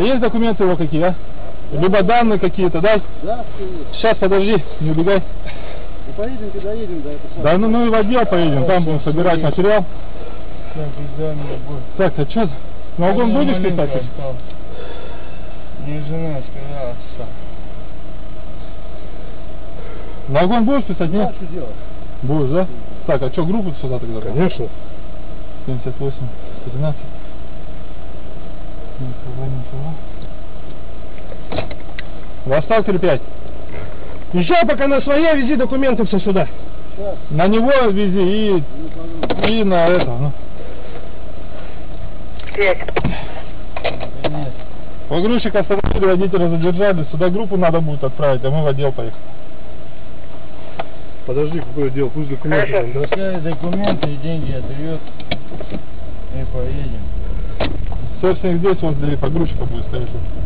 есть документы его какие, а? Либо данные какие-то, да? Да, все есть. Сейчас, подожди, не убегай. Ну поедемте, доедем до этого. Да, ну и в отдел поедем, там будем собирать материал. Так, а что? На угон будешь писать? Не жена сказала. На угон будешь писать, нет? Да, что делать? Будешь, да? Так, а что, группу сюда тогда? Конечно. 78, 13. Восстал 5. Езжай пока на своей, вези документы все сюда. Сейчас. На него вези и на это. Ну. 5. Погрузчик остановили, водителя задержали. Сюда группу надо будет отправить, а мы в отдел поехали. Подожди, какой отдел? Пусть документы там, да? Пускай документы и деньги отдает. И поедем. Все с них здесь, возле погрузчика будет стоять.